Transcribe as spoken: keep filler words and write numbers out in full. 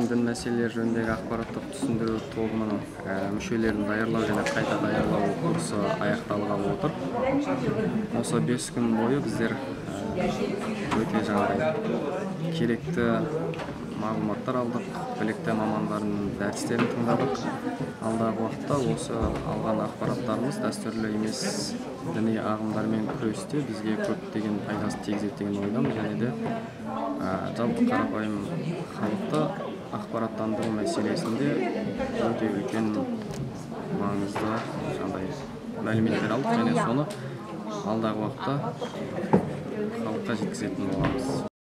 дін мәселелері жөніндегі ақпараттық түсіндіру тобының мүшелерін даярлау және қайта даярлау курсы аяқталғалы отыр. Осы бес күн бойы біздер өте жаңағыдай керекті мағлұматтар алдық, білікті мамандардың дәрістерін тыңдадық. Алдағы уақытта осы алған ақпараттарымыз дәстүрлі емес діни ағымдармен күресте бізге көптеген пайдасын тигізеді деген ойдамын, және де жалпы қарапайым халықты ақпараттандыру мәселесінде өте үлкен маңызды жаңағыдай мәліметтер алдық, және соны алдағы уақытта халыққа жеткізетін боламыз.